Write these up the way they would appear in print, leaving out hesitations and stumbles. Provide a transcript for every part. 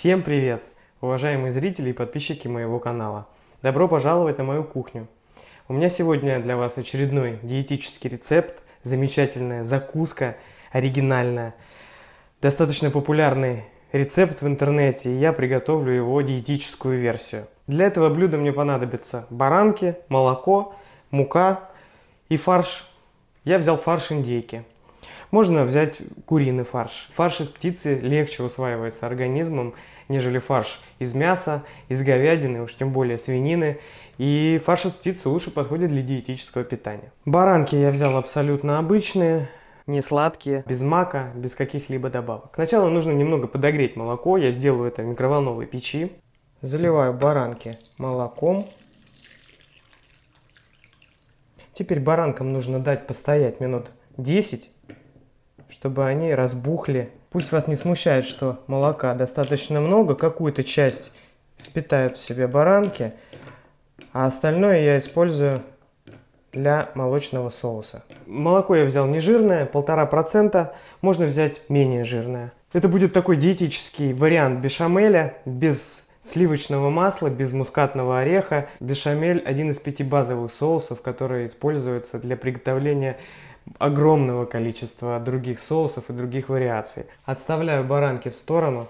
Всем привет, уважаемые зрители и подписчики моего канала. Добро пожаловать на мою кухню. У меня сегодня для вас очередной диетический рецепт, замечательная закуска, оригинальная, достаточно популярный рецепт в интернете, и я приготовлю его диетическую версию. Для этого блюда мне понадобятся баранки, молоко, мука и фарш. Я взял фарш индейки. Можно взять куриный фарш. Фарш из птицы легче усваивается организмом, нежели фарш из мяса, из говядины, уж тем более свинины. И фарш из птицы лучше подходит для диетического питания. Баранки я взял абсолютно обычные, не сладкие, без мака, без каких-либо добавок. Сначала нужно немного подогреть молоко. Я сделаю это в микроволновой печи. Заливаю баранки молоком. Теперь баранкам нужно дать постоять минут 10, чтобы они разбухли. Пусть вас не смущает, что молока достаточно много, какую-то часть впитают в себя баранки, а остальное я использую для молочного соуса. Молоко я взял не жирное, 1,5%, можно взять менее жирное. Это будет такой диетический вариант бешамеля, без сливочного масла, без мускатного ореха. Бешамель – один из 5 базовых соусов, который используется для приготовления огромного количества других соусов и других вариаций. Отставляю баранки в сторону.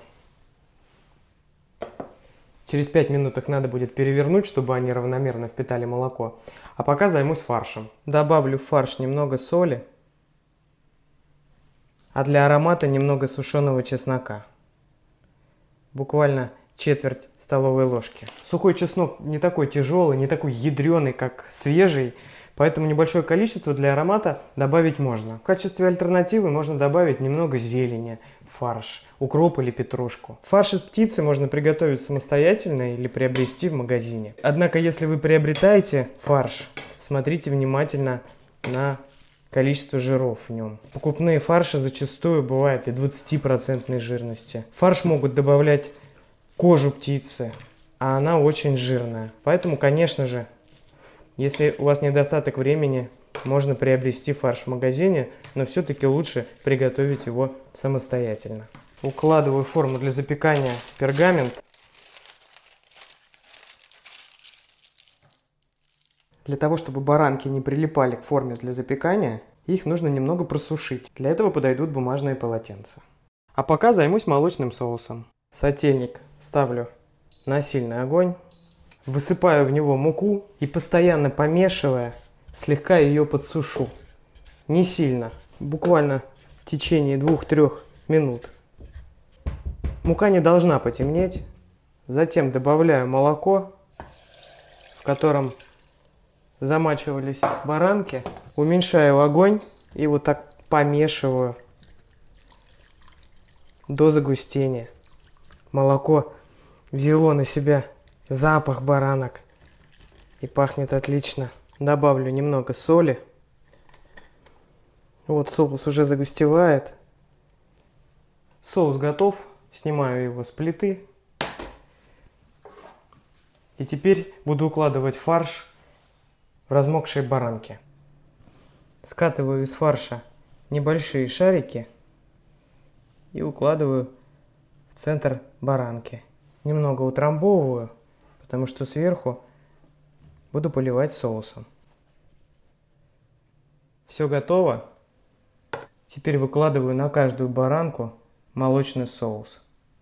Через 5 минут их надо будет перевернуть, чтобы они равномерно впитали молоко. А пока займусь фаршем. Добавлю в фарш немного соли, а для аромата немного сушеного чеснока. Буквально четверть столовой ложки. Сухой чеснок не такой тяжелый, не такой ядреный, как свежий. Поэтому небольшое количество для аромата добавить можно. В качестве альтернативы можно добавить немного зелени в фарш, укроп или петрушку. Фарш из птицы можно приготовить самостоятельно или приобрести в магазине. Однако, если вы приобретаете фарш, смотрите внимательно на количество жиров в нем. Покупные фарши зачастую бывают и 20% жирности. В фарш могут добавлять кожу птицы, а она очень жирная. Поэтому, конечно же, если у вас недостаток времени, можно приобрести фарш в магазине, но все-таки лучше приготовить его самостоятельно. Укладываю в форму для запекания пергамент. Для того, чтобы баранки не прилипали к форме для запекания, их нужно немного просушить. Для этого подойдут бумажные полотенца. А пока займусь молочным соусом. Сотейник ставлю на сильный огонь. Высыпаю в него муку и, постоянно помешивая, слегка ее подсушу. Не сильно, буквально в течение 2-3 минут. Мука не должна потемнеть. Затем добавляю молоко, в котором замачивались баранки. Уменьшаю огонь и вот так помешиваю до загустения. Молоко взяло на себя запах баранок и пахнет отлично. Добавлю немного соли. Вот соус уже загустевает. Соус готов. Снимаю его с плиты. И теперь буду укладывать фарш в размокшие баранки. Скатываю из фарша небольшие шарики и укладываю в центр баранки. Немного утрамбовываю, потому что сверху буду поливать соусом. Все готово. Теперь выкладываю на каждую баранку молочный соус.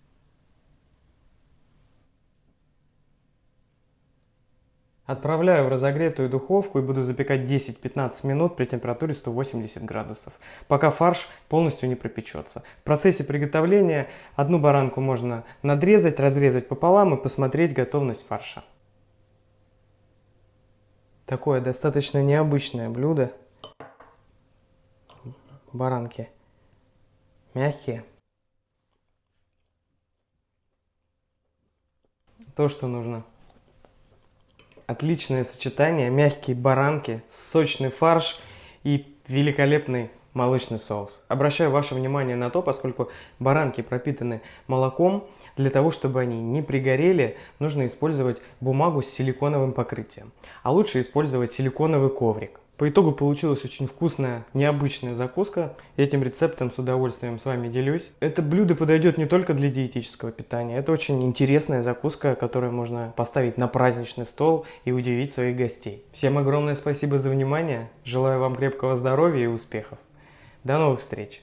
Отправляю в разогретую духовку и буду запекать 10-15 минут при температуре 180 градусов, пока фарш полностью не пропечется. В процессе приготовления одну баранку можно надрезать, разрезать пополам и посмотреть готовность фарша. Такое достаточно необычное блюдо. Баранки мягкие. То, что нужно. Отличное сочетание, мягкие баранки, сочный фарш и великолепный молочный соус. Обращаю ваше внимание на то, поскольку баранки пропитаны молоком, для того, чтобы они не пригорели, нужно использовать бумагу с силиконовым покрытием. А лучше использовать силиконовый коврик. По итогу получилась очень вкусная, необычная закуска. Этим рецептом с удовольствием с вами делюсь. Это блюдо подойдет не только для диетического питания. Это очень интересная закуска, которую можно поставить на праздничный стол и удивить своих гостей. Всем огромное спасибо за внимание. Желаю вам крепкого здоровья и успехов. До новых встреч!